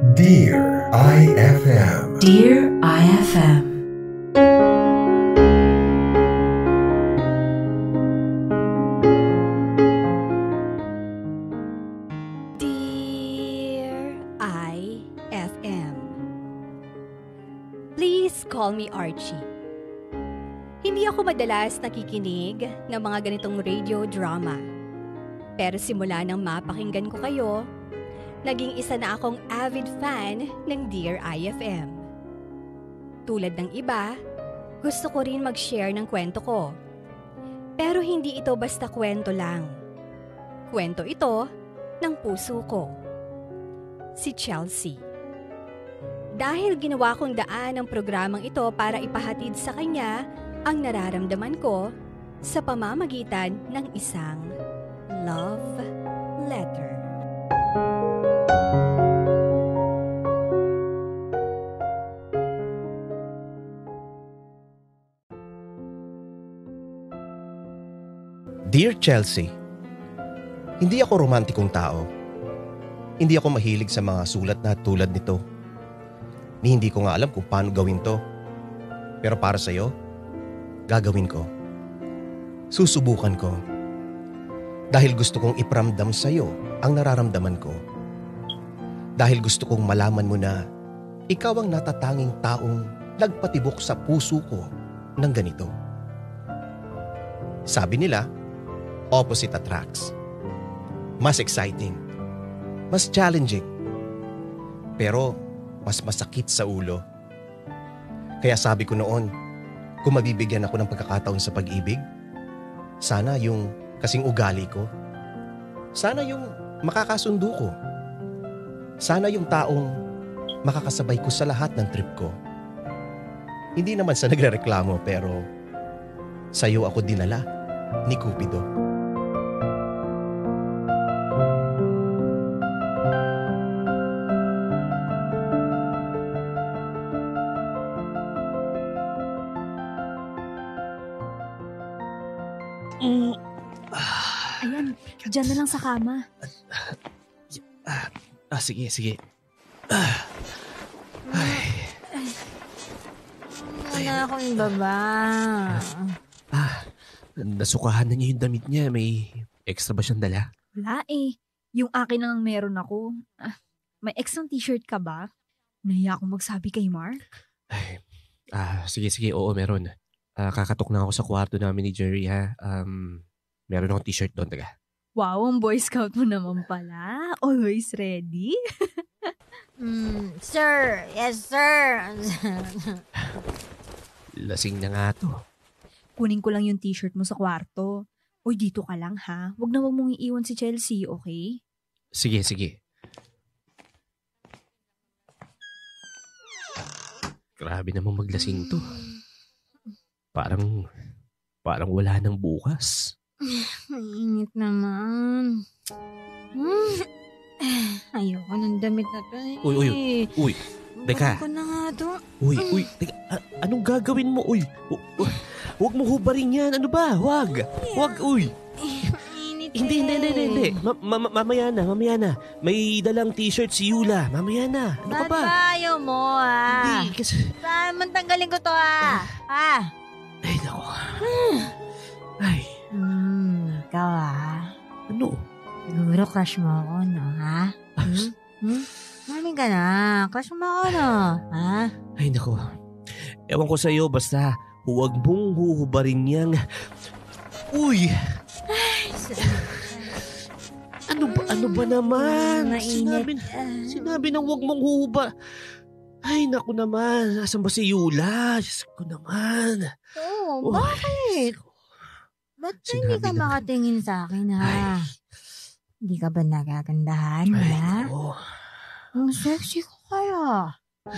Dear IFM. Dear IFM. Dear IFM. Please call me Archie. Hindi ako madalas nakikinig ng mga ganitong radio drama. Pero simula nang mapakinggan ko kayo, naging isa na akong avid fan ng Dear IFM. Tulad ng iba, gusto ko rin mag-share ng kwento ko. Pero hindi ito basta kwento lang. Kwento ito ng puso ko. Si Chelsea. Dahil ginawa kong daan ang programang ito para ipahatid sa kanya ang nararamdaman ko sa pamamagitan ng isang love letter. Dear Chelsea, hindi ako romantikong tao. Hindi ako mahilig sa mga sulat na tulad nito. Hindi ko nga alam kung paano gawin to. Pero para sa'yo, gagawin ko. Susubukan ko. Dahil gusto kong iparamdam sa'yo ang nararamdaman ko. Dahil gusto kong malaman mo na ikaw ang natatanging taong nagpatibok sa puso ko ng ganito. Sabi nila, opposite attracts. Mas exciting. Mas challenging. Pero mas masakit sa ulo. Kaya sabi ko noon, kung mabibigyan ako ng pagkakataon sa pag-ibig, sana yung kasing ugali ko. Sana yung makakasundo ko. Sana yung taong makakasabay ko sa lahat ng trip ko. Hindi naman sa nagrereklamo pero sa'yo ako dinala ni Cupido. Ayan, dyan na lang sa kama. Sige. Wala akong baba. Nasukahan na niya yung damit niya. May extra ba siyang dala? Wala eh. Yung akin lang meron ako. May extra t-shirt ka ba? Nahiya akong magsabi kay Mark. Sige. Oo, meron. Kakatok na ako sa kwarto namin ni Jerry, ha? Meron akong t-shirt doon, taga. Wow, ang Boy Scout mo naman pala. Always ready. Sir. Yes, sir. Lasing na nga to. Kunin ko lang yung t-shirt mo sa kwarto. Uy, dito ka lang ha. Wag na wag mong iiwan si Chelsea, okay? Sige. Grabe namang maglasing to. Parang wala nang bukas. Mainit naman. Ayoko ng damit na to eh. Uy. Teka. Bakit ko na nga to? Uy. Teka. Anong gagawin mo? Uy. Huwag mo hubarin yan. Ano ba? Huwag. Uy. Mainit Hindi. Mamaya na. May dalang t-shirt si Yula. Mamaya na. Ano ka Ba't ba? ba ayaw mo Hindi, kasi... Saan man tanggalin ko to Ay, naku. Ay. Ikaw Ano? Siguro crush mo ako, no, ha? Maling ka na. Crush mo ako, no? Ha? Ay, naku. Ewan ko sa'yo, basta huwag mong huhubarin yang... Uy! Ano ba naman? Mainit. Sinabi nang huwag mong huhuba. Ay, naku naman. Nasaan ba si Yula? Diyos ko naman. Oo, bakit? Ba't hindi ka makatingin sa akin, ha? Hindi ka ba nagagandahan, Ay, ha? naku. Ang sexy ko kaya.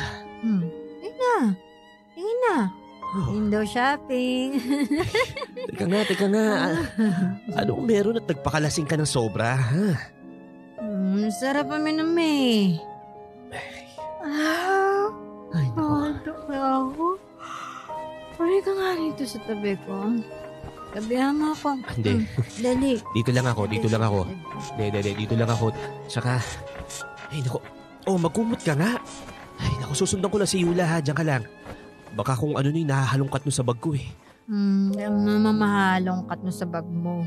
Tingin na. Window shopping. Teka nga. Anong meron at nagpakalasing ka ng sobra, ha? Sarap aminom eh. Ay, naku. Ako. Pwede ka nga rito sa tabi ko. Tabihan mo ako. Hindi. Dali. Dito lang ako. Hindi. Dito lang ako. Tsaka, ay naku, Oh, magkumot ka nga. Ay, naku, susundan ko na si Yula ha. Diyan ka lang. Baka kung ano na yung nahahalongkat mo sa bag ko eh. Mamahalong kat mo sa bag mo.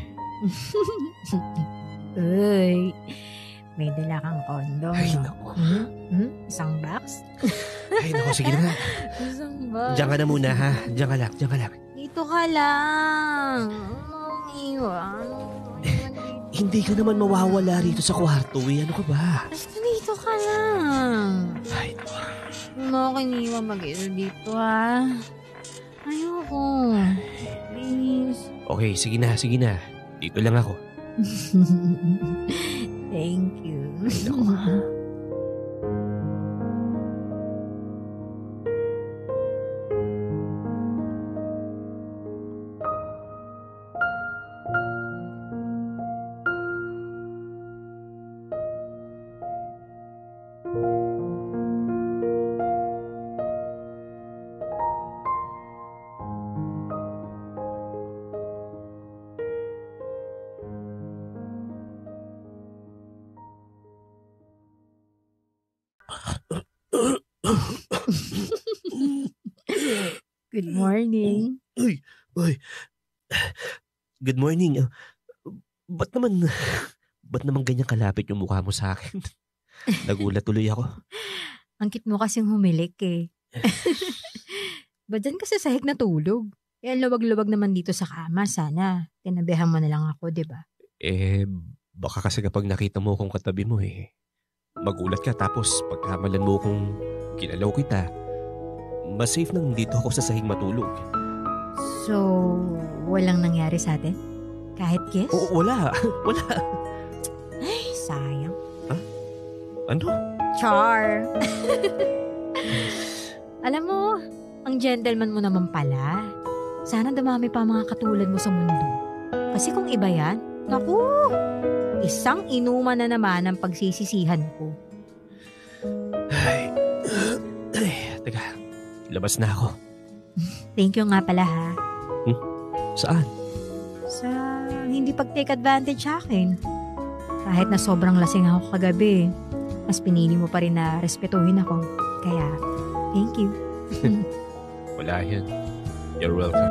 Uy, may dala kang kondom. Ay, naku. Isang box? Ay, naku, sige na. Isang box. Diyan ka na muna ha. Diyan ka lang, diyan ka lang. Dito ka lang. Mong iwan. Hindi ka naman mawawala rito sa kwarto eh. Ano ka ba? Basta dito ka lang. Ay, naku. Huwag mo ako iniwan mag-isa dito ha. Ayoko. Please. Okay, sige na, sige na. Dito lang ako. Thank you. Ay, naku. Good morning. Uy. Good morning. Ba't naman ganyan kalapit yung mukha mo sa akin? Nagulat tuloy ako. Ang cute mo kasing humilik eh. Ba dyan kasi sahig na tulog? Kaya luwag-luwag naman dito sa kama. Sana tinabihan mo na lang ako, di ba? Baka kasi kapag nakita mo akong katabi mo magulat ka tapos pagkamalan mo kung kinalaw kita, mas safe nang dito ako sa sahig matulog. So, walang nangyari sa atin? Kahit kiss? Oo, wala. Wala. Ay, sayang. Ano? Char! Alam mo, ang gentleman mo naman pala. Sana dumami pa mga katulad mo sa mundo. Kasi kung iba yan, naku, isang inuman na naman ang pagsisisihan ko. Ay, teka. Labas na ako. Thank you nga pala ha. Saan? Sa hindi pag-take advantage sa akin. Kahit na sobrang lasing ako kagabi, mas pinili mo pa rin na respetuhin ako. Kaya, thank you. Wala yan. You're welcome.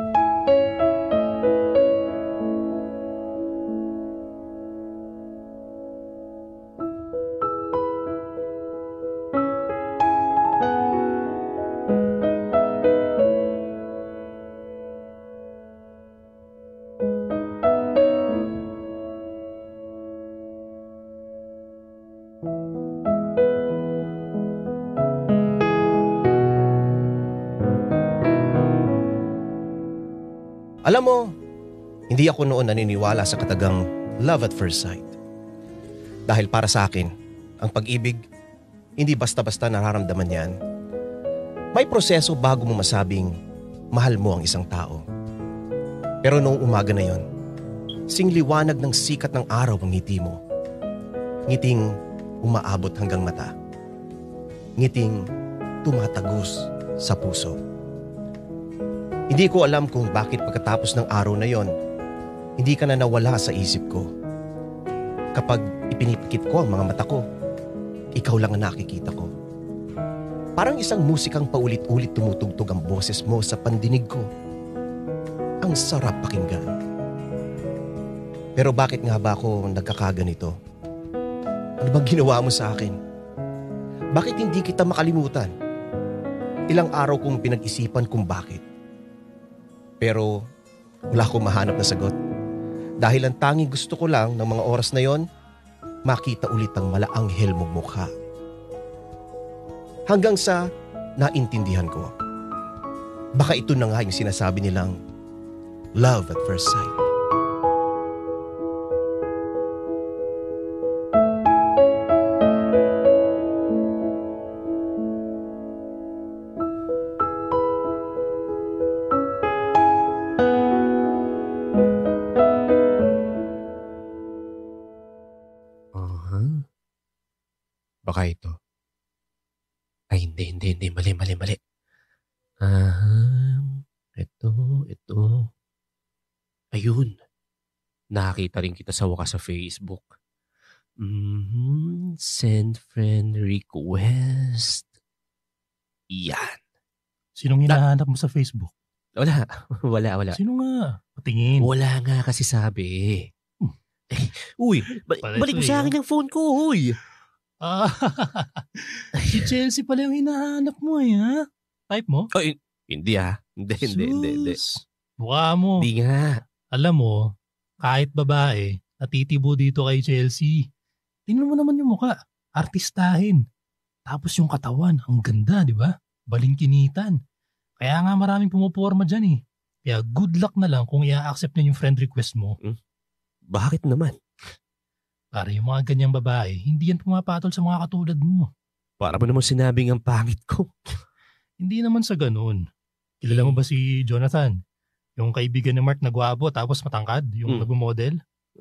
Alam mo, hindi ako noon naniniwala sa katagang love at first sight. Dahil para sa akin, ang pag-ibig, hindi basta-basta nararamdaman yan. May proseso bago mo masabing mahal mo ang isang tao. Pero noong umaga na yon, singliwanag ng sikat ng araw ang ngiti mo. Ngiting umaabot hanggang mata. Ngiting tumatagos sa puso. Hindi ko alam kung bakit pagkatapos ng araw na yon, hindi ka na nawala sa isip ko. Kapag ipinipikit ko ang mga mata ko, ikaw lang ang nakikita ko. Parang isang musikang paulit-ulit tumutugtog ang boses mo sa pandinig ko. Ang sarap pakinggan. Pero bakit nga ba ako nagkakaganito? Ano bang ginawa mo sa akin? Bakit hindi kita makalimutan? Ilang araw kong pinag-isipan kung bakit. Pero wala akong mahanap na sagot. Dahil ang tanging gusto ko lang ng mga oras na yon, makita ulit ang malaanghel mong mukha. Hanggang sa naintindihan ko. Baka ito na nga yung sinasabi nilang love at first sight. Baka ito. Ay, hindi. Mali. Ito. Ayun. Nakita rin kita sa wakas sa Facebook. Send friend request. Yan. Sinong hinahanap mo sa Facebook? Wala. Sino nga? Patingin. Wala nga kasi sabi. Uy, balik mo sa akin yung phone ko, uy. Si Chelsea pala yung hinahanap mo ha? Type mo? Hindi. Hindi. Mukha mo. Hindi nga. Alam mo, kahit babae, natitibo dito kay Chelsea. Tingnan mo naman yung mukha. Artistahin. Tapos yung katawan, ang ganda, di ba? Balingkinitan. Kaya nga maraming pumuporma dyan eh. Kaya good luck na lang kung i-accept na yung friend request mo. Bakit naman? Para yung mga ganyang babae, hindi yan pumapatol sa mga katulad mo. Para mo naman sinabing ang pangit ko. Hindi naman sa ganun. Kilala mo ba si Jonathan? Yung kaibigan ni Mark na gwapo tapos matangkad, yung nag-model?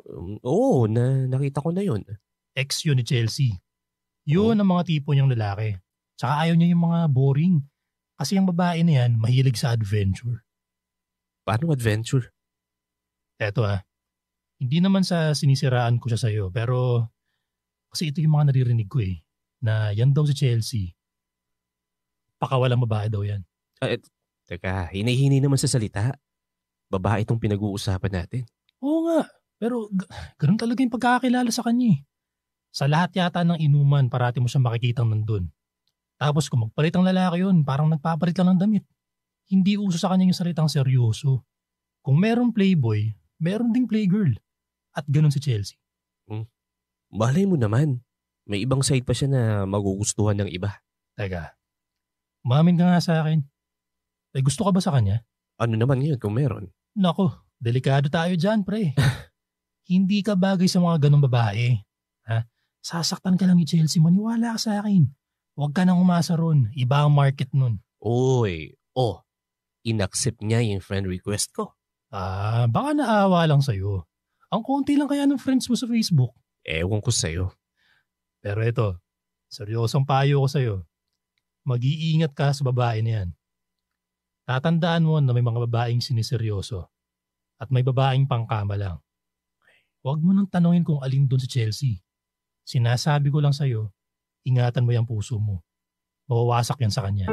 Oo, nakita ko na yun. Ex yun ni Chelsea. Yun ang mga tipo niyang lalaki. Tsaka ayaw niya yung mga boring. Kasi yung babae na yan, mahilig sa adventure. Paano adventure? Eto hindi naman sa sinisiraan ko siya sa'yo, pero kasi ito yung mga naririnig ko na yan daw si Chelsea. Pakawalang babae daw yan. Teka, hinay-hinay naman sa salita. Babae itong pinag-uusapan natin. Oo nga, pero ganun talaga yung pagkakakilala sa kanya Sa lahat yata ng inuman, parati mo siya makikitang nandun. Tapos kung magpalit ang lalaki yun, parang nagpapalit lang ng damit. Hindi uso sa kanya yung salitang seryoso. Kung meron playboy, meron ding playgirl. At ganun si Chelsea. Malay mo naman. May ibang side pa siya na magugustuhan ng iba. Teka, umamin ka nga sa akin. Gusto ka ba sa kanya? Ano naman yun kung meron? Nako, delikado tayo dyan, pre. Hindi ka bagay sa mga ganong babae. Sasaktan ka lang ni Chelsea, maniwala ka sa akin. Huwag ka nang umasa ron. Iba ang market nun. Oy, inaccept niya yung friend request ko. Baka naawa lang sa'yo. Ang konti lang kaya ng friends mo sa Facebook. Ewan ko sa'yo. Pero ito, seryosong payo ko sa'yo. Mag-iingat ka sa babae na yan. Tatandaan mo na may mga babaeng siniseryoso at may babaeng pangkama lang. Huwag mo nang tanungin kung alin doon si Chelsea. Sinasabi ko lang sa'yo, ingatan mo yung puso mo. Mawawasak yan sa kanya.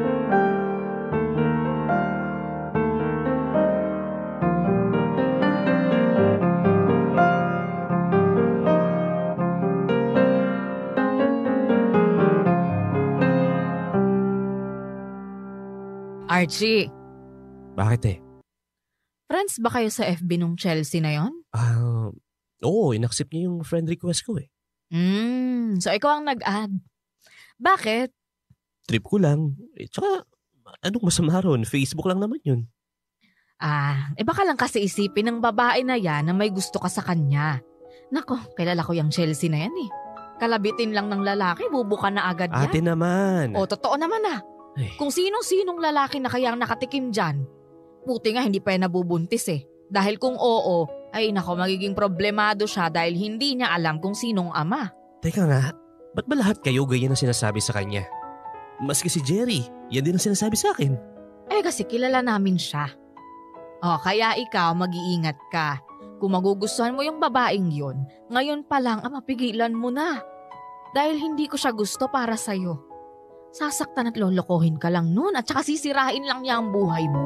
Archie, Bakit friends ba kayo sa FB nung Chelsea na yon? Oo, inaccept niya yung friend request ko So ikaw ang nag-add. Bakit? Trip ko lang. Tsaka, anong masama ron? Facebook lang naman yun. Baka lang kasi isipin ng babae na yan na may gusto ka sa kanya. Nako, kilala ko yung Chelsea na yan Kalabitin lang ng lalaki, bubuka na agad yan. Ate naman. Totoo naman Kung sinong-sinong lalaki na kayang nakatikim dyan, buti nga hindi pa yan nabubuntis Dahil kung oo, ay nako magiging problemado siya dahil hindi niya alam kung sinong ama. Teka nga, ba't ba lahat kayo ganyan ang sinasabi sa kanya? Maski si Jerry, yan din ang sinasabi sa akin. Kasi kilala namin siya. Kaya ikaw mag-iingat ka. Kung magugustuhan mo yung babaeng yon, ngayon pa lang mapigilan mo na. Dahil hindi ko siya gusto para sa'yo. Sasaktan at lolokohin ka lang nun at saka sisirain lang niya ang buhay mo.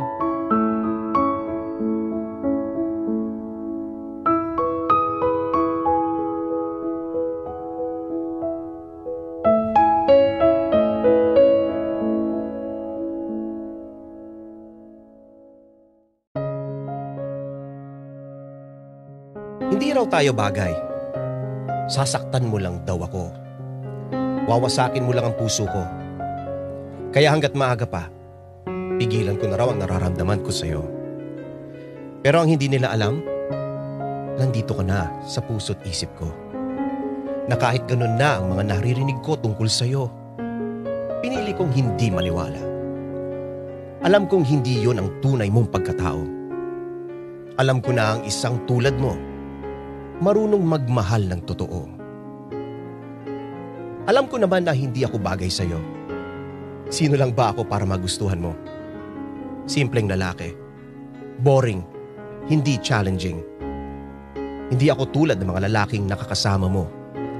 Hindi raw tayo bagay. Sasaktan mo lang daw ako. Wawasakin mo lang ang puso ko. Kaya hanggat maaga pa, pigilan ko na raw ang nararamdaman ko sa'yo. Pero ang hindi nila alam, nandito ka na sa puso't isip ko. Na kahit ganun na ang mga naririnig ko tungkol sa'yo, pinili kong hindi maniwala. Alam kong hindi yon ang tunay mong pagkatao. Alam ko na ang isang tulad mo, marunong magmahal ng totoo. Alam ko naman na hindi ako bagay sa'yo. Sino lang ba ako para magustuhan mo? Simpleng lalaki. Boring. Hindi challenging. Hindi ako tulad ng mga lalaking nakakasama mo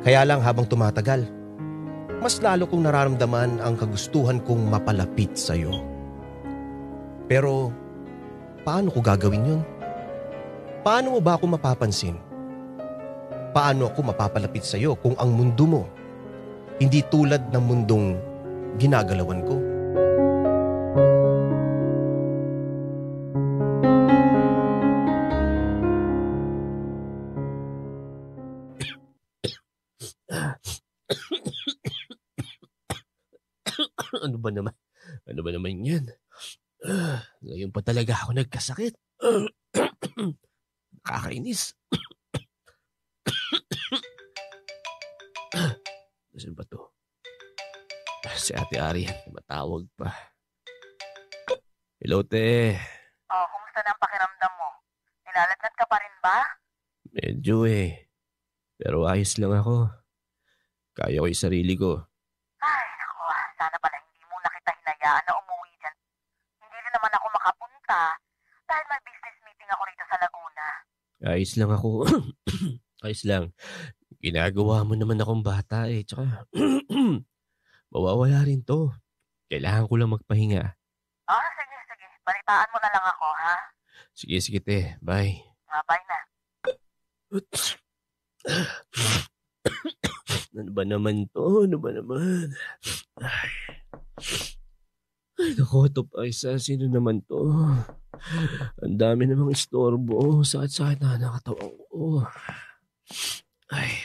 Kaya lang habang tumatagal, mas lalo kong nararamdaman ang kagustuhan kong mapalapit sa'yo. Pero, paano ko gagawin yun? Paano mo ba ako mapapansin? Paano ako mapapalapit sa'yo kung ang mundo mo hindi tulad ng mundong ginagalawan ko? Ano ba naman? Ano ba naman yan? Ngayon pa talaga ako nagkasakit. Nakakainis. Nasaan ba to? Si Ate Arian, matawag pa. Hello, te. Oh, kumusta na ang pakiramdam mo? Nilalagnat ka pa rin ba? Medyo Pero ayos lang ako. Kaya ko yung sarili ko. Ay, naku, sana pala hindi mo na kita hinayaan na umuwi dyan. Hindi rin naman ako makapunta dahil may business meeting ako rito sa Laguna. Ayos lang ako. Ayos lang. Ginagawa mo naman akong bata Tsaka, mawawala rin to. Kailangan ko lang magpahinga. Ah, sige. Balitaan mo na lang ako, ha? Sige, te. Bye. Bye na. Ano ba naman to? Ano ba naman? Ay naku, ito pa isa. Sino naman to? Ang dami namang istorbo. Sakit na nakatawan ko. Ay.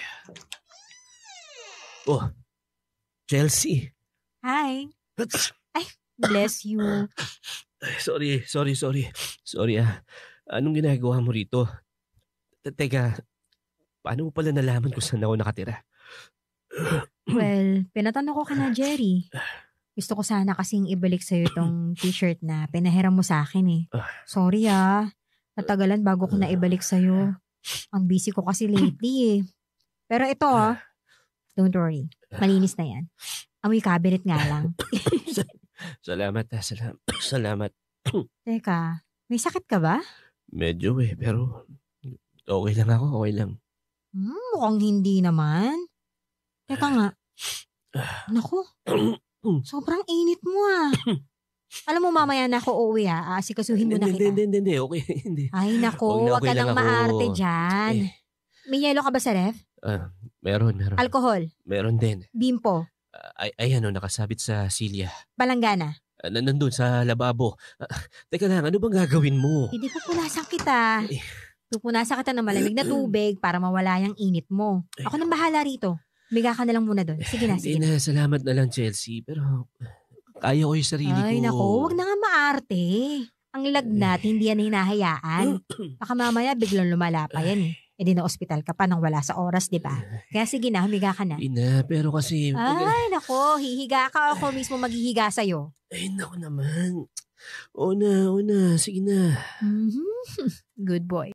Oh, Chelsea. Hi. Ay, bless you. Ay, sorry. Sorry Anong ginagawa mo rito? Teka, paano mo pala nalaman kung saan ako nakatira? Well, pinatanong ko ka na, Jerry. Gusto ko sana kasing ibalik sa'yo itong t-shirt na pinahiram mo sa akin Sorry natagalan bago ko na ibalik sa'yo. Ang busy ko kasi lately Pero ito don't worry. Malinis na yan. Amoy cabinet nga lang. Salamat. Teka, may sakit ka ba? Medyo pero okay lang ako, okay lang. Mukhang hindi naman. Teka nga. Naku, sobrang init mo Alam mo mamaya na ako uuwi aasikasuhin mo na kita. Hindi, okay. Hindi. Ay naku, wag ka nang maarte dyan. May yelo ka ba sa ref? Meron. Alcohol? Meron din. Bimpo? Nakasabit sa silya. Palanggana? Nandun sa lababo. Teka lang, ano bang gagawin mo? Hindi pupunasan kita. Pupunasan kita ng malamig na tubig para mawala yung init mo. Ako nang bahala rito. Biga ka na lang muna doon. Sige na. Salamat na lang, Chelsea. Pero kaya ko yung sarili ko. Ay naku, wag na nga maarte. Ang lagnat, hindi yan hinahayaan. Baka mamaya biglang lumala pa yan di na ospital ka pa nang wala sa oras, di ba? Kaya sige na, humiga ka na. Pero kasi... Ay, nako, hihiga ka ako mismo maghihiga sa'yo. Ay, naku naman. O na. Sige na. Good boy.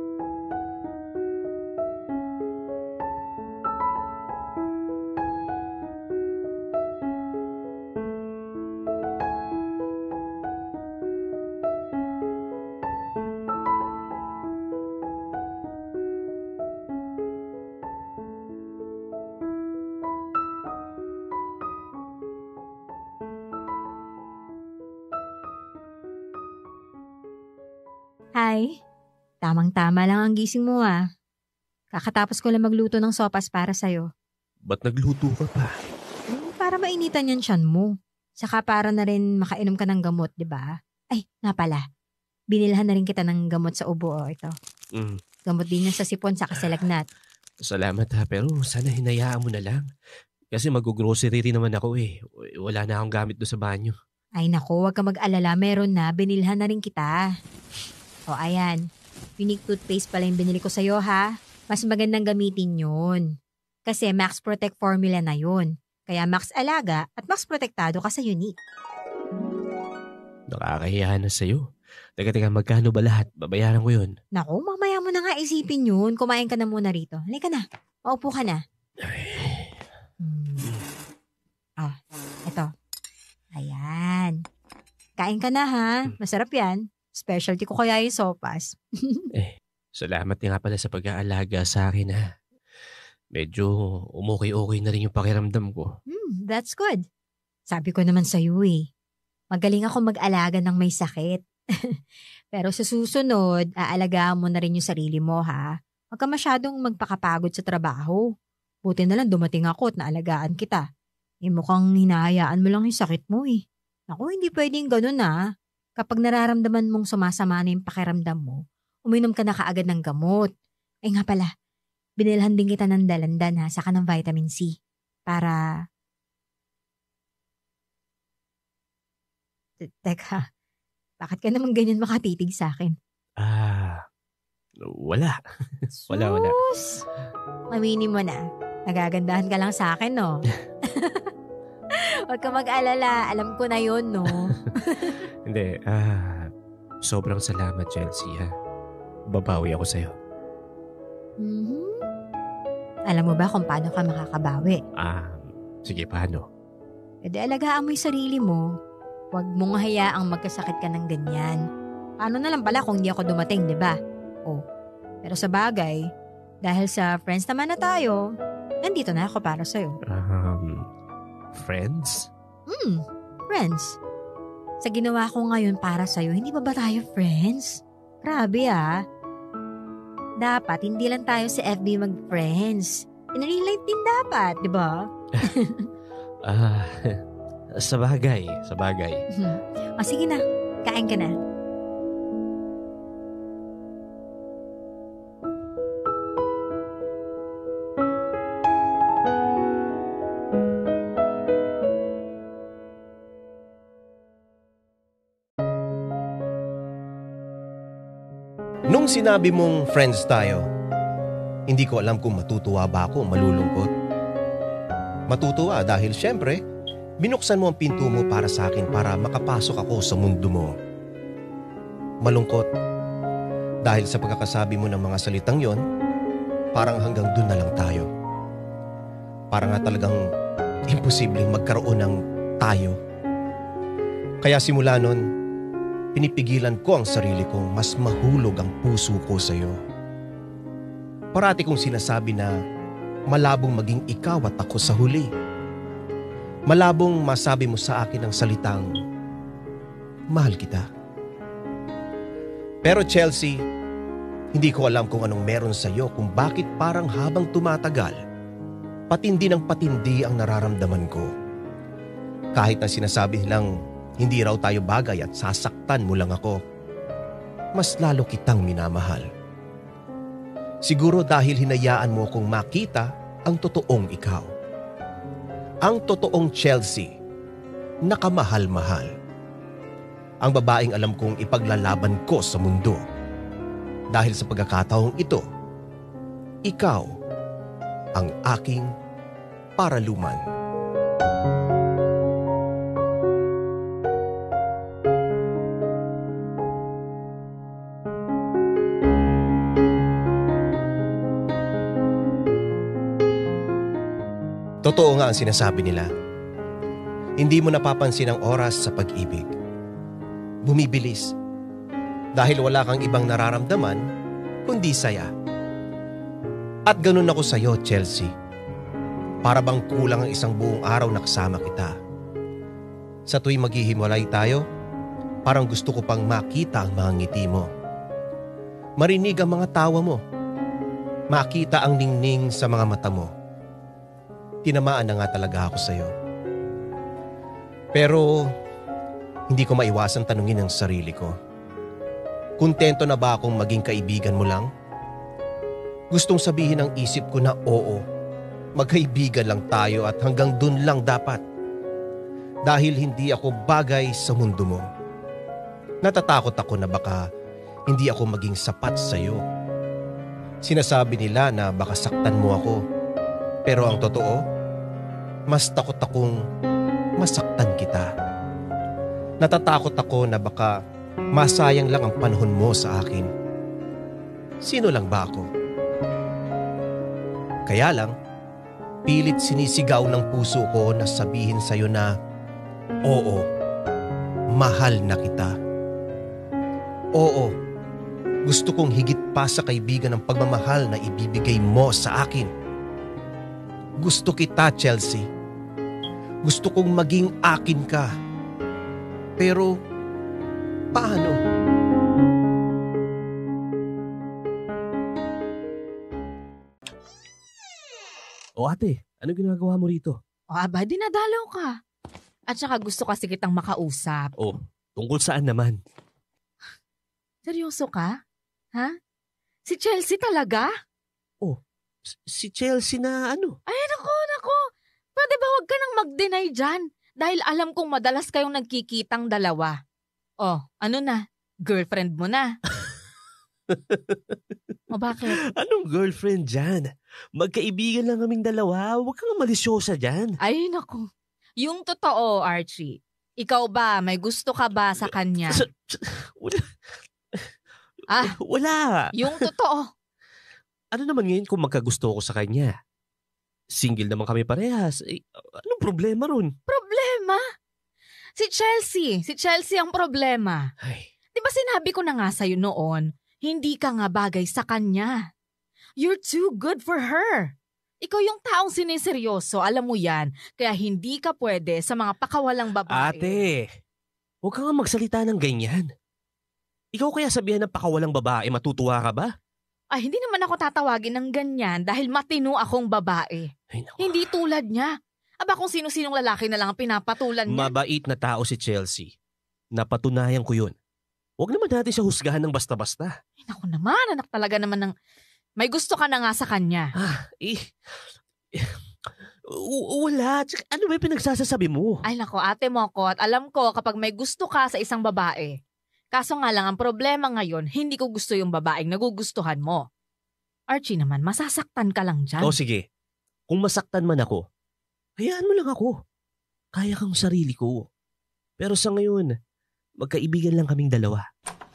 Hi. Tamang-tama lang ang gising mo Kakatapos ko lang magluto ng sopas para sa'yo. Ba't nagluto ka pa? Para mainitan yung tiyan mo. Saka para na rin makainom ka ng gamot, di ba? Ay, nga pala. Binilhan na rin kita ng gamot sa ubo, ito. Gamot din yan sa sipon sa kasalagnat. Salamat pero sana hinayaan mo na lang. Kasi mag-grocery rin naman ako Wala na akong gamit doon sa banyo. Ay nako, wag ka mag-alala. Meron na, binilhan na rin kita. O ayan, unique toothpaste pala yung binili ko sa'yo Mas magandang gamitin yun. Kasi Max Protect formula na yun. Kaya Max Alaga at Max Protektado ka sa unique. Nakakahiya na sa'yo. Teka, magkano ba lahat? Babayaran ko yun. Naku, mamaya mo na nga isipin yun. Kumain ka na muna rito. Halika na. Maupo ka na. Eto. Ayan. Kain ka na Masarap yan. Specialty ko kaya yung sopas. Salamat nga pala sa pag-aalaga sa akin medyo umokay-okay na rin yung pakiramdam ko. That's good. Sabi ko naman sa'yo eh. Magaling ako mag-alaga ng may sakit. Pero sa susunod, aalagaan mo na rin yung sarili mo ha. Huwag ka masyadong magpakapagod sa trabaho. Buti na lang dumating ako at naalagaan kita. Mukhang hinahayaan mo lang yung sakit mo eh. Naku, hindi pwedeng ganun ha. Kapag nararamdaman mong sumasama na yung pakiramdam mo, uminom ka na kaagad ng gamot. Ay nga pala, binilhan din kita ng dalandan ha, saka ng vitamin C. Para... Teka, bakit ka naman ganyan makatitig sa akin? Wala. Wala. Sus! Aminin mo na. Nagagandahan ka lang sa akin, no? Huwag ka mag-alala. Alam ko na yun, no? Hindi. Sobrang salamat, Chelsea, ha? Babawi ako sa'yo. Alam mo ba kung paano ka makakabawi? Sige, paano? Pwede alagaan mo yung sarili mo. Huwag mong hayaang magkasakit ka ng ganyan. Paano na lang pala kung hindi ako dumating, di ba? Pero sa bagay, dahil sa friends naman na tayo, nandito na ako para sa'yo. Friends? Friends. Sa ginawa ko ngayon para sa'yo, hindi ba tayo friends? Grabe Dapat, hindi lang tayo sa FB mag-friends. In real life din dapat, di ba? Sa bagay. Sige na, kain ka na. Nung sinabi mong friends tayo, hindi ko alam kung matutuwa ba ako o malulungkot. Matutuwa dahil syempre, binuksan mo ang pinto mo para sa akin para makapasok ako sa mundo mo. Malungkot dahil sa pagkakasabi mo ng mga salitang yon, parang hanggang dun na lang tayo. Parang nga talagang imposibleng magkaroon ng tayo. Kaya simula nun, pinipigilan ko ang sarili kong mas mahulog ang puso ko sa iyo. Parati kong sinasabi na malabong maging ikaw at ako sa huli. Malabong masabi mo sa akin ang salitang, mahal kita. Pero Chelsea, hindi ko alam kung anong meron sa iyo kung bakit parang habang tumatagal, patindi ng patindi ang nararamdaman ko. Kahit na sinasabi nilang hindi raw tayo bagay at sasaktan mo lang ako, mas lalo kitang minamahal. Siguro dahil hinayaan mo akong makita ang totoong ikaw. Ang totoong Chelsea, nakamahal-mahal. Ang babaeng alam kong ipaglalaban ko sa mundo. Dahil sa pagkakataong ito, ikaw ang aking paraluman. Totoo nga ang sinasabi nila. Hindi mo napapansin ang oras sa pag-ibig. Bumibilis. Dahil wala kang ibang nararamdaman, kundi saya. At ganun ako sa iyo, Chelsea. Para bang kulang ang isang buong araw na kasama kita. Sa tuwing maghihiwalay tayo, parang gusto ko pang makita ang mga ngiti mo. Marinig ang mga tawa mo. Makita ang ningning sa mga mata mo. Tinamaan na nga talaga ako sa iyo. Pero hindi ko maiwasang tanungin ang sarili ko. Kontento na ba akong maging kaibigan mo lang? Gustong sabihin ng isip ko na oo, magkaibigan lang tayo at hanggang dun lang dapat. Dahil hindi ako bagay sa mundo mo. Natatakot ako na baka hindi ako maging sapat sa iyo. Sinasabi nila na baka saktan mo ako. Pero ang totoo, mas takot akong masaktan kita. Natatakot ako na baka masayang lang ang panahon mo sa akin. Sino lang ba ako? Kaya lang, pilit sinisigaw ng puso ko na sabihin sa'yo na, oo, mahal na kita. Oo, gusto kong higit pa sa kaibigan ng pagmamahal na ibibigay mo sa akin. Gusto kita, Chelsea. Gusto kong maging akin ka. Pero, paano? O ate, ano ginagawa mo rito? O aba, dinadalaw ka. At saka gusto kasi kitang makausap. Oh, tungkol saan naman? Seryoso ka? Ha? Si Chelsea talaga? Si Chelsea na ano? Ay, nako. Pwede ba wag ka nang mag-deny dyan? Dahil alam kong madalas kayong nagkikitang dalawa. Oh, ano na? Girlfriend mo na. O bakit? Anong girlfriend dyan? Magkaibigan lang kaming dalawa. Huwag kang malisyosa dyan. Ay, nako. Yung totoo, Archie. Ikaw ba, may gusto ka ba sa kanya? Wala. Ah, Wala. yung totoo. Ano naman ngayon kung magkagusto ko sa kanya? Single naman kami parehas. Anong problema ron? Problema? Si Chelsea ang problema. Ay, Di ba sinabi ko na nga sa'yo noon, hindi ka nga bagay sa kanya. You're too good for her. Ikaw yung taong siniseryoso, alam mo yan, kaya hindi ka pwede sa mga pakawalang babae. ate, huwag ka nga magsalita ng ganyan. Ikaw kaya sabihan ng pakawalang babae, matutuwa ka ba? Ay, hindi naman ako tatawagin ng ganyan dahil matino akong babae. Ay, naku. Hindi tulad niya. Aba kung sino-sinong lalaki na lang ang pinapatulan niya. Mabait na tao si Chelsea. Napatunayan ko yun. Huwag naman natin siya husgahan ng basta-basta. Ay, naku naman, anak talaga naman ng... May gusto ka na nga sa kanya. Wala. Ano ba yung pinagsasasabi mo? Ay naku, ate mo ko at alam ko kapag may gusto ka sa isang babae. Kaso nga lang ang problema ngayon, hindi ko gusto yung babaeng nagugustuhan mo. Archie naman, masasaktan ka lang dyan. O sige, kung masaktan man ako, hayaan mo lang ako. Kaya kang sarili ko. Pero sa ngayon, magkaibigan lang kaming dalawa.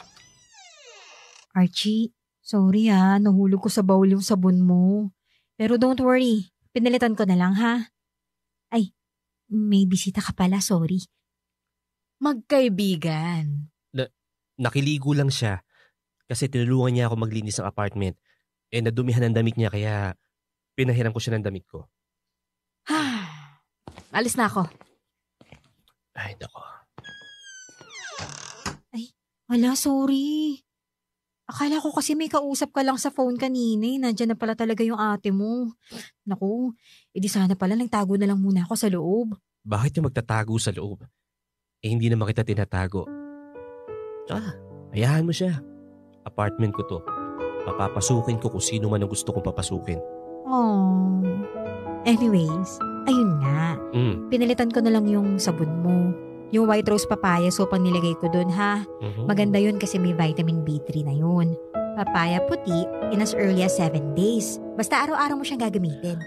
Archie, sorry nahulog ko sa bowl yung sabon mo. Pero don't worry, pinalitan ko na lang ha. Ay, may bisita ka pala, sorry. Magkaibigan. Nakiligo lang siya kasi tinulungan niya ako maglinis ng apartment. Nadumihan ang damit niya kaya pinahiram ko siya ng damit ko. Alis na ako. Ay, nako. Wala, sorry. Akala ko kasi may kausap ka lang sa phone kanina. Nandiyan na pala talaga yung ate mo. Naku, edi sana pala nagtago na lang muna ako sa loob. Bakit niya magtatago sa loob? Hindi naman kita tinatago. Hayaan mo siya. Apartment ko to. Papapasukin ko kung sino man ang gusto kong papasukin. Oh. Anyways, ayun nga. Pinalitan ko na lang yung sabon mo. Yung white rose papaya soap ang nilagay ko dun ha. Maganda yun kasi may vitamin B3 na yun. Papaya puti in as early as 7 days. Basta araw-araw mo siyang gagamitin.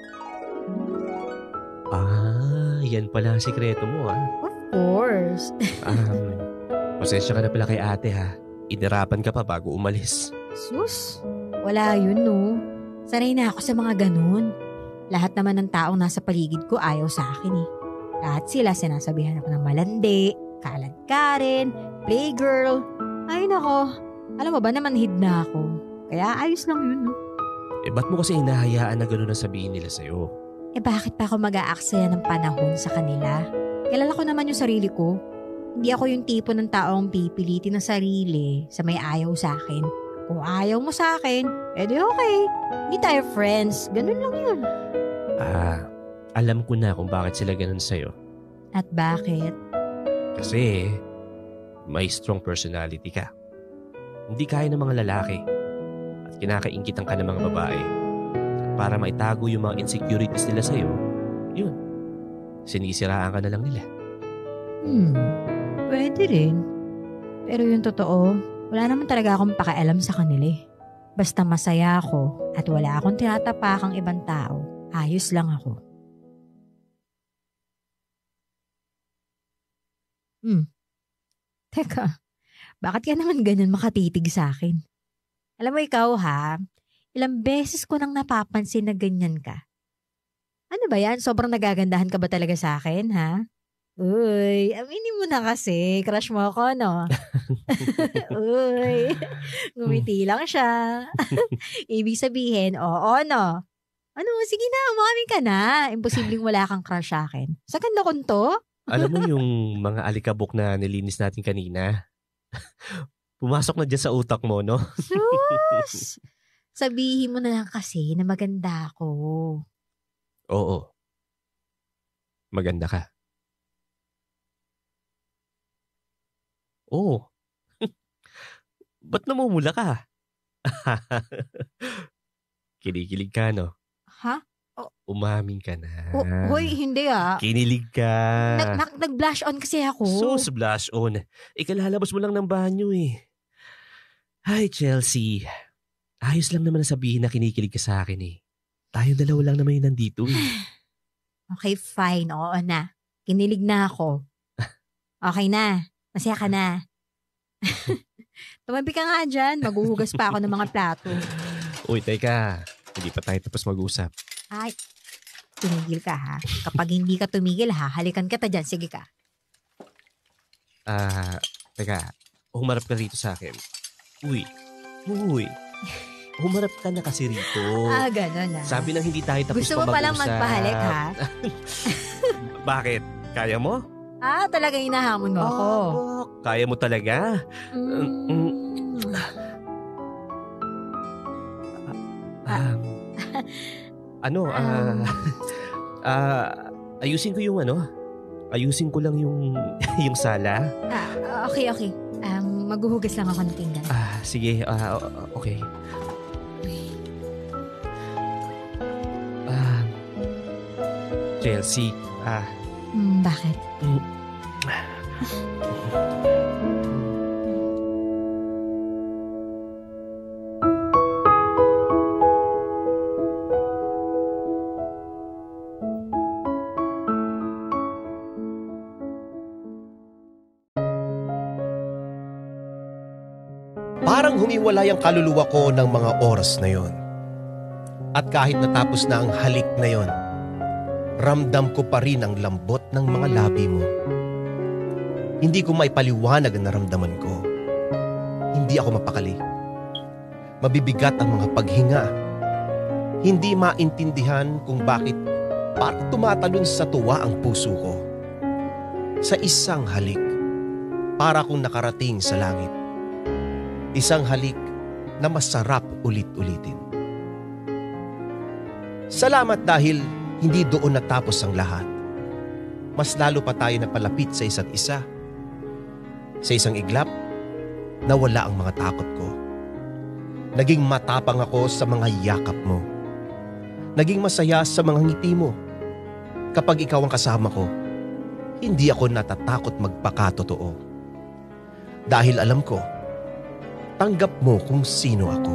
Yan pala ang sikreto mo Of course. Pasensya ka na pala kay ate ha. Inirapan ka pa bago umalis. Sus, wala yun no. Sanay na ako sa mga ganun. Lahat naman ng taong nasa paligid ko ayaw sa akin eh. Lahat sila sinasabihan ako ng malandi, kalad-karen, playgirl. Ay nako, alam mo ba naman hid na ako. Kaya ayos lang yun no. Ba't mo kasi hinahayaan na gano'n ang sabihin nila sa'yo? Bakit pa ako mag-aaksaya ng panahon sa kanila? Kilala ko naman yung sarili ko. Hindi ako yung tipo ng taong pipilitin ng sarili sa may ayaw sa akin. Kung ayaw mo sa akin, edi okay. Hindi tayo friends. Ganun lang yun. Alam ko na kung bakit sila ganun sa'yo. At bakit? Kasi may strong personality ka. Hindi kaya ng mga lalaki. At kinakaingkitan ka ng mga babae. At para maitago yung mga insecurities nila sa'yo, yun. Sinisiraan ka na lang nila. Pwede rin. Pero yung totoo, wala naman talaga akong pakialam sa kanila eh. Basta masaya ako at wala akong tinatapakang ibang tao, ayos lang ako. Teka, bakit ka naman ganyan makatitig sa akin? Alam mo ikaw ha, ilang beses ko nang napapansin na ganyan ka. Ano ba yan? Sobrang nagagandahan ka ba talaga sa akin ha? Uy, aminin mo na kasi. Crush mo ako, no? Uy, ngumiti lang siya. Ibig sabihin, oo, no? Ano, sige na, umamin ka na. Imposibleng wala kang crush sa akin. Sa ganda ko to? Alam mo yung mga alikabok na nilinis natin kanina? Pumasok na dyan sa utak mo, no? Sus! Sabihin mo na lang kasi na maganda ako. Oo. Maganda ka. Oo. Ba't namumula ka? Kinikilig ka, no? Ha? Umamin ka na. Hoy, hindi ah. Kinilig ka. Nag-blush on kasi ako. Sus, blush on. Ikalalabas mo lang ng banyo eh. Hi, Chelsea. Ayos lang naman na sabihin na kinikilig ka sa akin eh. Tayong dalawa lang naman yung nandito eh. Okay, fine. Oo na. Kinilig na ako. Okay na. Masaya ka na. Tumabi ka nga dyan. Maghuhugas pa ako ng mga plato. Uy, teka. Hindi pa tayo tapos mag-usap. Ay, tumigil ka ha. Kapag hindi ka tumigil ha, halikan kita dyan. Sige ka. Teka. Humarap ka rito sa akin. Uy. Humarap ka na kasi rito. Gano'n na. Sabi nang hindi tayo tapos gusto mo palang magpahalik ha? Bakit? Kaya mo? Talagang inahamon mo ako. Kaya mo talaga? Ayusin ko yung ayusin ko lang yung sala. Okay. Maghuhugas lang ako ng pinggan. Sige, okay. Chelsea, bakit? Parang humiwalay ang kaluluwa ko ng mga oras na yon. At kahit natapos na ang halik na yon, ramdam ko pa rin ang lambot ng mga labi mo. Hindi ko maipaliwanag ang naramdaman ko. Hindi ako mapakali. Mabibigat ang mga paghinga. Hindi maintindihan kung bakit parang tumatalon sa tuwa ang puso ko. Sa isang halik, para kong nakarating sa langit. Isang halik na masarap ulit-ulitin. Salamat dahil hindi doon natapos ang lahat. Mas lalo pa tayo napalapit sa isa't isa. Sa isang iglap, nawala ang mga takot ko. Naging matapang ako sa mga yakap mo. Naging masaya sa mga ngiti mo. Kapag ikaw ang kasama ko, hindi ako natatakot magpakatotoo. Dahil alam ko, tanggap mo kung sino ako.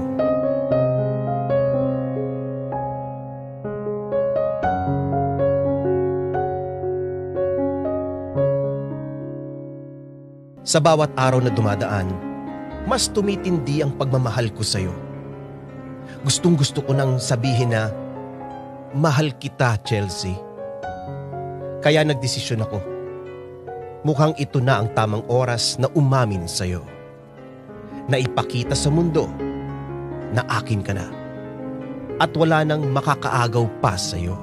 Sa bawat araw na dumadaan, mas tumitindi ang pagmamahal ko sa'yo. Gustong-gusto ko nang sabihin na, mahal kita, Chelsea. Kaya nagdesisyon ako. Mukhang ito na ang tamang oras na umamin sa'yo. Na ipakita sa mundo na akin ka na. At wala nang makakaagaw pa sa'yo.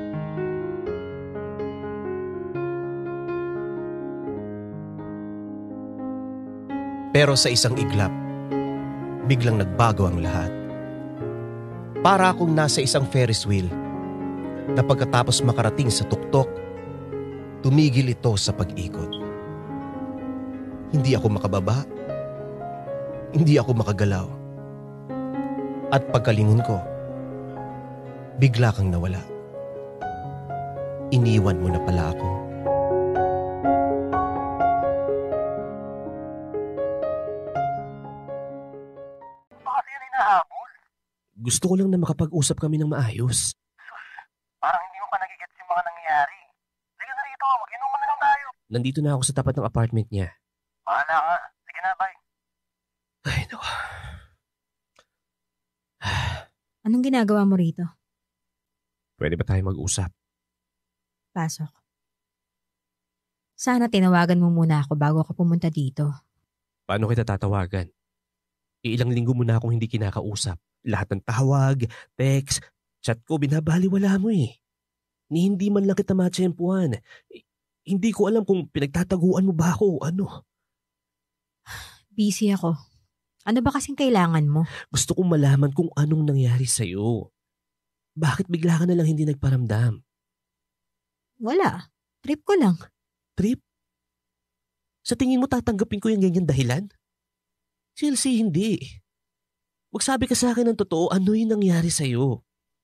Pero sa isang iglap, biglang nagbago ang lahat. Para akong nasa isang Ferris wheel na pagkatapos makarating sa tuktok, tumigil ito sa pag-ikot. Hindi ako makababa. Hindi ako makagalaw. At pagkalingon ko, bigla kang nawala. Iniwan mo na pala ako. Kasi yun hinahabol. Gusto ko lang na makapag-usap kami ng maayos. Parang hindi mo pa nagigets yung mga nangyayari. Sige na rito, mag-inuman na lang tayo. Nandito na ako sa tapat ng apartment niya. Bahala ka. Sige na, bye. Ay, no. Anong ginagawa mo rito? Pwede ba tayo mag-usap? Pasok. Sana tinawagan mo muna ako bago ako pumunta dito. Paano kita tatawagan? Ilang linggo mo na akong hindi kinakausap. Lahat ng tawag, text, chat ko, binabaliwala mo eh. Ni hindi man lang kita matsyempuhan. Hindi ko alam kung pinagtataguan mo ba ako o ano. Busy ako. Ano ba kasing kailangan mo? Gusto kong malaman kung anong nangyari sa'yo. Bakit bigla ka na lang hindi nagparamdam? Wala. Trip ko lang. Trip? Sa tingin mo tatanggapin ko yung ganyan dahilan? Chelsea, hindi. Magsabi ka sa akin ng totoo, ano yung nangyari sa'yo?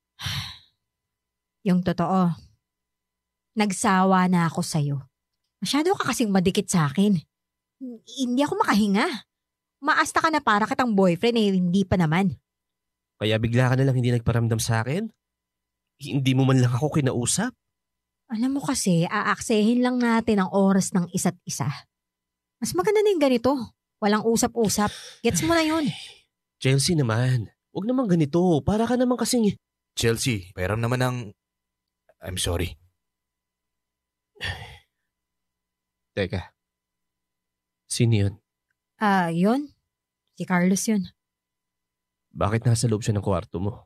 Yung totoo. Nagsawa na ako sa'yo. Masyado ka kasing madikit sa akin. Hindi ako makahinga. Maasta ka na para kitang boyfriend hindi pa naman. Kaya bigla ka na lang hindi nagparamdam sa akin? Hindi mo man lang ako kinausap? Alam mo kasi, aaksehin lang natin ang oras ng isa't isa. Mas maganda na yung ganito. Walang usap-usap. Gets mo na yun. Chelsea naman. Huwag naman ganito. Para ka naman kasing... Chelsea, pairam naman ng... I'm sorry. Teka. Sino yun? Yun. Si Carlos yun. Bakit nasa loob siya ng kwarto mo?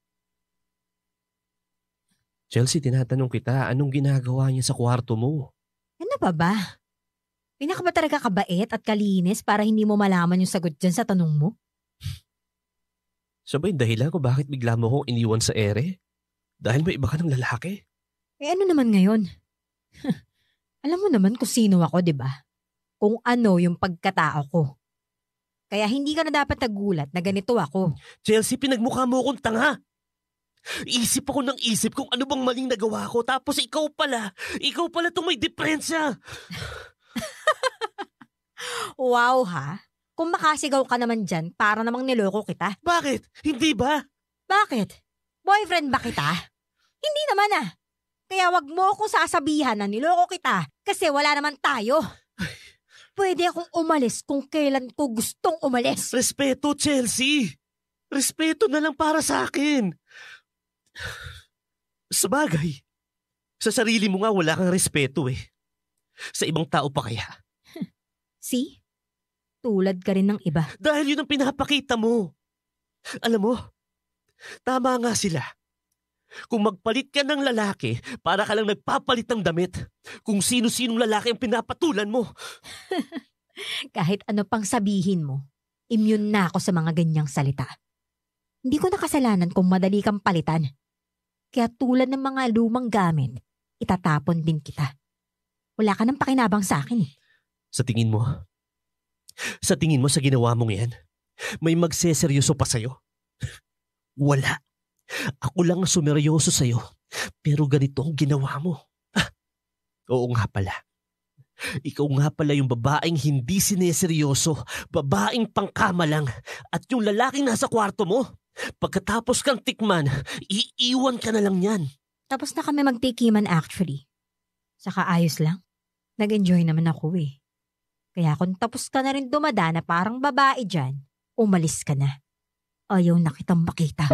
Chelsea, tinatanong kita, anong ginagawa niya sa kwarto mo? Ano pa ba? Pinaka ba talaga kabait at kalinis para hindi mo malaman yung sagot dyan sa tanong mo? Siya ba yung dahilan kung bakit bigla mo akong iniwan sa ere? Dahil may iba ka ng lalaki? Ano naman ngayon? Alam mo naman kung sino ako, di ba? Kung ano yung pagkatao ko. Kaya hindi ka na dapat nagulat na ganito ako. Chelsea, pinagmukha mo akong tanga. Isip ako ng isip kung ano bang maling nagawa ko. Tapos ikaw pala itong may diferensya. Wow ha? Kung makasigaw ka naman dyan, para namang niloko kita. Bakit? Hindi ba? Bakit? Boyfriend ba kita? Hindi naman ah. Kaya wag mo akong sasabihan na niloko kita kasi wala naman tayo. Pwede akong umalis kung kailan ko gustong umalis. Respeto, Chelsea. Respeto na lang para sa akin. Sabagay, sa sarili mo nga wala kang respeto eh. Sa ibang tao pa kaya? See? Tulad ka rin ng iba. Dahil yun ang pinapakita mo. Alam mo, tama nga sila. Kung magpalit ka ng lalaki, para ka lang nagpapalit ng damit. Kung sino-sinong lalaki ang pinapatulan mo. Kahit ano pang sabihin mo, immune na ako sa mga ganyang salita. Hindi ko nakasalanan kung madali kang palitan. Kaya tulad ng mga lumang gamit, itatapon din kita. Wala ka nang pakinabang sa akin eh. Sa tingin mo sa ginawa mong yan, may magseseryoso pa sa'yo? Wala. Ako lang ang sumeryoso sa'yo, pero ganito ang ginawa mo. Oo nga pala. Ikaw nga pala yung babaeng hindi sineseryoso, babaeng pangkamalang, at yung lalaking nasa kwarto mo. Pagkatapos kang tikman, iiwan ka na lang yan. Tapos na kami magtikiman actually. Saka ayos lang. Nag-enjoy naman ako eh. Kaya kung tapos ka na rin dumadana parang babae dyan, umalis ka na. Ayaw na kitang makita.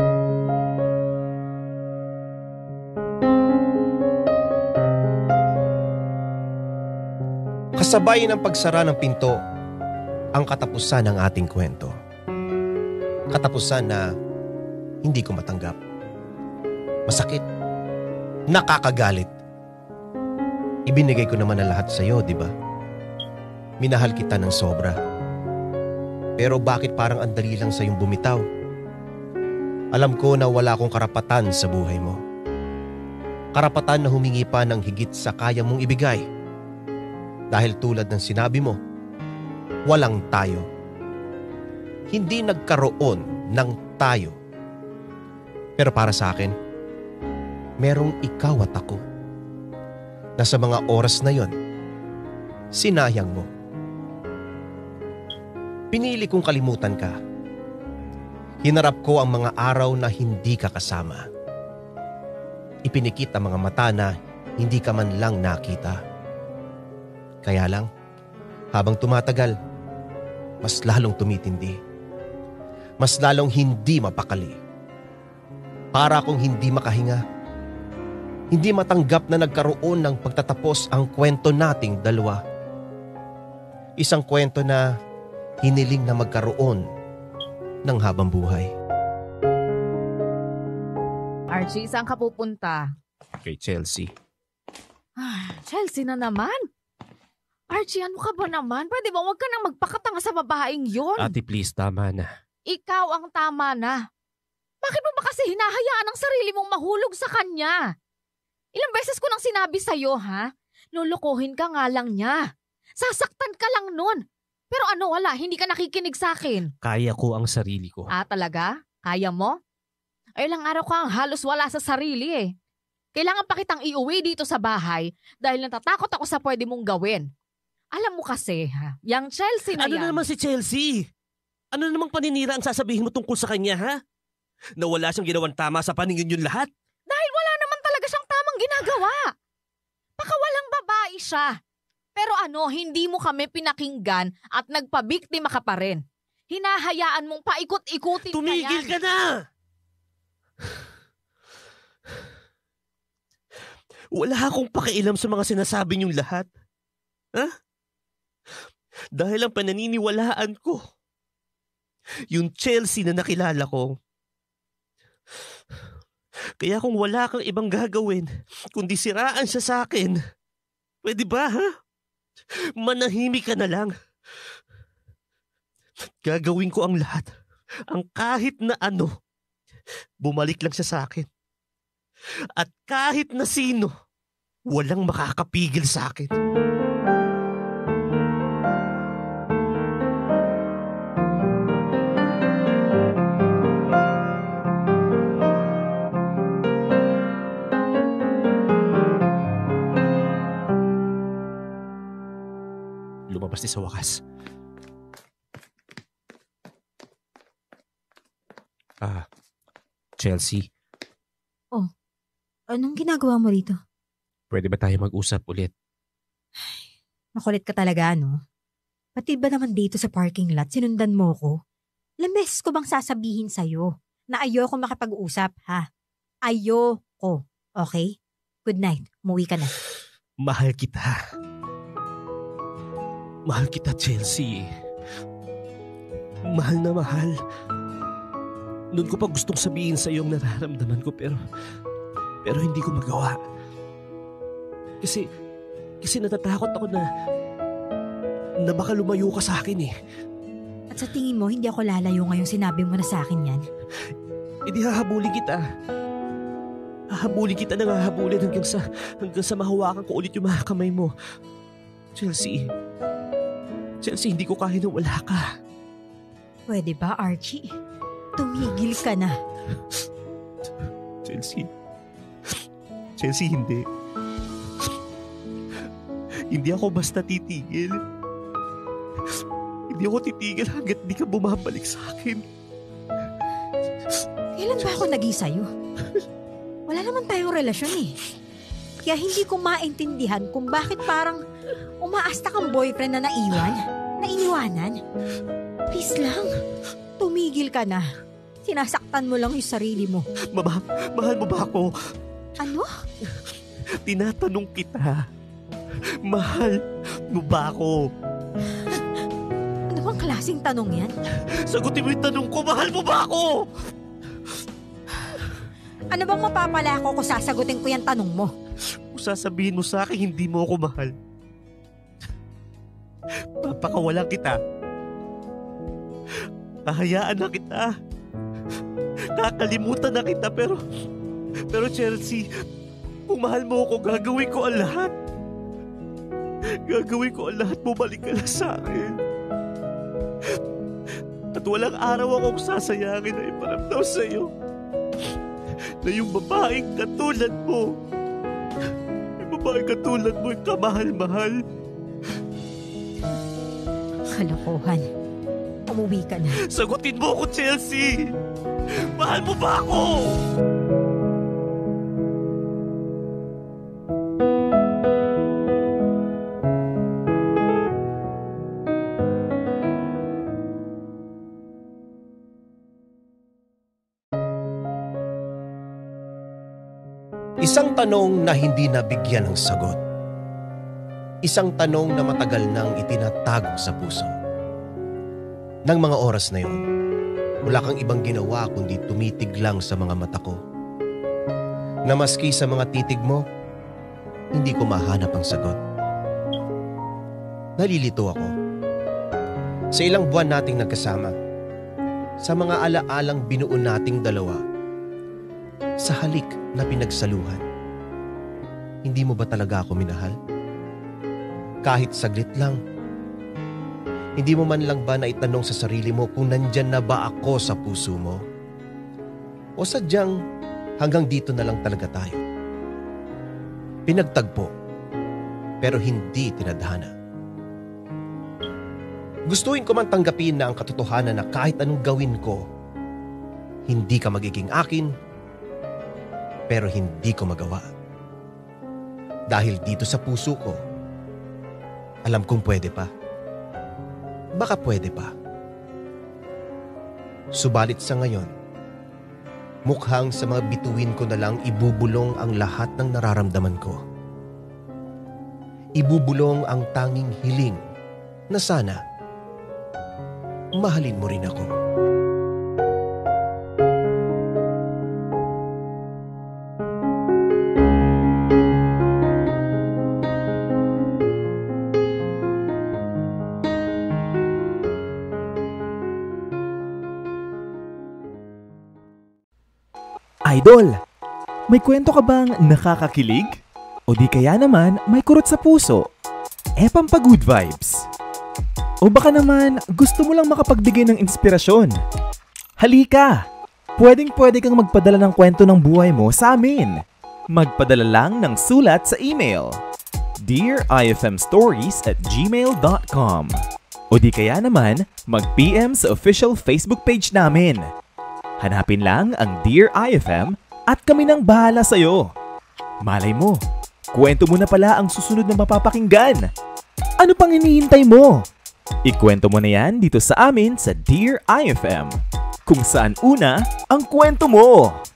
Kasabay ng pagsara ng pinto, ang katapusan ng ating kwento. Katapusan na hindi ko matanggap. Masakit. Nakakagalit. Ibinigay ko naman ang lahat sa'yo, di ba? Minahal kita ng sobra. Pero bakit parang andali lang sa'yong bumitaw? Alam ko na wala akong karapatan sa buhay mo. Karapatan na humingi pa ng higit sa kaya mong ibigay. Dahil tulad ng sinabi mo, walang tayo. Hindi nagkaroon ng tayo. Pero para sa akin, merong ikaw at ako. Na sa mga oras na yon, sinayang mo. Pinili kong kalimutan ka. Hinarap ko ang mga araw na hindi ka kasama. Ipinikit ang mga mata na hindi ka man lang nakita. Kaya lang, habang tumatagal, mas lalong tumitindi. Mas lalong hindi mapakali. Para akong hindi makahinga. Hindi matanggap na nagkaroon ng pagtatapos ang kwento nating dalawa. Isang kwento na hiniling na magkaroon ng habang buhay. Archie, saan ka pupunta? Kay Chelsea. Chelsea na naman? Archie, ano ka ba naman? Pwede ba huwag ka nang magpakatanga sa babaeng yon? Ate, please, tama na. Ikaw ang tama na. Bakit mo ba kasi hinahayaan ang sarili mong mahulog sa kanya? Ilang beses ko nang sinabi sa'yo, ha? Lulukuhin ka nga lang niya. Sasaktan ka lang nun. Pero ano, wala, hindi ka nakikinig sa akin. Kaya ko ang sarili ko. Talaga? Kaya mo? Ay, ilang araw ka ang halos wala sa sarili eh. Kailangan pa kitang iuwi dito sa bahay dahil natatakot ako sa pwede mong gawin. Alam mo kasi, ha? Yang Chelsea na Ano yan. na naman si Chelsea? Ano namang paninira ang sasabihin mo tungkol sa kanya, ha? Na wala siyang ginawang tama sa paningin yun lahat? Dahil wala naman talaga siyang tamang ginagawa. Baka walang babae siya. Pero ano, hindi mo kami pinakinggan at nagpabiktima ka pa rin. Hinahayaan mong paikot-ikutin ka yan. Tumigil ka na! Wala akong pakialam sa mga sinasabi niyong lahat. Ha? Dahil ang pananiniwalaan ko, yung Chelsea na nakilala ko. Kaya kung wala kang ibang gagawin, kundi siraan siya sa akin, pwede ba, ha? Manahimik ka na lang. Gagawin ko ang lahat, ang kahit na ano. Bumalik lang siya sa akin. At kahit na sino, walang makakapigil sa akin. Lumabas din sa wakas. Chelsea. Anong ginagawa mo rito? Pwede ba tayo mag-usap ulit? Makulit ka talaga, no? Pati ba naman dito sa parking lot, sinundan mo ko? Ilang beses ko bang sasabihin sa'yo na ayoko makapag-usap, ha? Ayoko, okay? Good night, umuwi ka na. Mahal kita. Mahal kita, Chelsea. Mahal na mahal. Noon ko pa gustong sabihin sa'yo ang nararamdaman ko pero hindi ko magawa. Kasi natatakot ako na baka lumayo ka sa akin eh. At sa tingin mo, hindi ako lalayo ngayong sinabi mo na sa akin yan? Hindi hahabulin kita. Hahabulin kita na hahabulin hanggang sa mahawakan ko ulit yung mga kamay mo. Chelsea, hindi ko kaya na wala ka. Pwede ba, Archie? Tumigil ka na. Chelsea, hindi. Hindi ako basta titigil. Hindi ako titigil hanggat di ka bumabalik sa akin. Kailan ba ako naging sa'yo? Wala naman tayong relasyon eh. Kaya hindi ko maintindihan kung bakit parang umaasta kang boyfriend na naiiwanan. Please lang, tumigil ka na. Sinasaktan mo lang yung sarili mo. Mahal mo ba ako? Ano? Tinatanong kita. Mahal mo ba ako? Ano bang klaseng tanong yan? Sagutin mo yung tanong ko, mahal mo ba ako? Ano bang mapapala ko kung sasagutin ko yung tanong mo? Kung sasabihin mo sa akin, hindi mo ako mahal. Papakawalan kita. Hahayaan na kita. Kakalimutan na kita pero Chelsea, kung mahal mo ako, gagawin ko ang lahat. Gagawin ko ang lahat, bumalik ka na sa akin. At walang araw akong sasayangin na iparamdam sa'yo na yung babaeng katulad mo, yung kamahal-mahal. Kalokohan. Umuwi ka na. Sagutin mo ako, Chelsea! Mahal mo ba ako? Isang tanong na hindi nabigyan ng sagot. Isang tanong na matagal nang itinatago sa puso. Nang mga oras na yon, wala kang ibang ginawa kundi tumitig lang sa mga mata ko. na maski sa mga titig mo, hindi ko mahanap ang sagot. Nalilito ako. Sa ilang buwan nating nagkasama, sa mga alaalang binuo nating dalawa, sa halik na pinagsaluhan, hindi mo ba talaga ako minahal? Kahit saglit lang. Hindi mo man lang ba naitanong sa sarili mo kung nandyan na ba ako sa puso mo? O sadyang hanggang dito na lang talaga tayo? Pinagtagpo, pero hindi tinadhana. Gustuin ko man tanggapin na ang katotohanan na kahit anong gawin ko, hindi ka magiging akin, pero hindi ko magawa. Dahil dito sa puso ko, alam kong pwede pa. Baka pwede pa. Subalit sa ngayon, mukhang sa mga bituin ko na lang ibubulong ang lahat ng nararamdaman ko. Ibubulong ang tanging hiling na sana mahalin mo rin ako. Idol, may kwento ka bang nakakakilig? O di kaya naman may kurot sa puso? Pampagood vibes. O baka naman gusto mo lang makapagbigay ng inspirasyon? Halika! Pwedeng-pwede kang magpadala ng kwento ng buhay mo sa amin. Magpadala lang ng sulat sa email dearifmstories@gmail.com o di kaya naman mag-PM sa official Facebook page namin. Hanapin lang ang Dear IFM at kami nang bahala sa'yo. Malay mo, kwento mo na pala ang susunod na mapapakinggan. Ano pang hinihintay mo? Ikwento mo na yan dito sa amin sa Dear IFM, kung saan una ang kwento mo.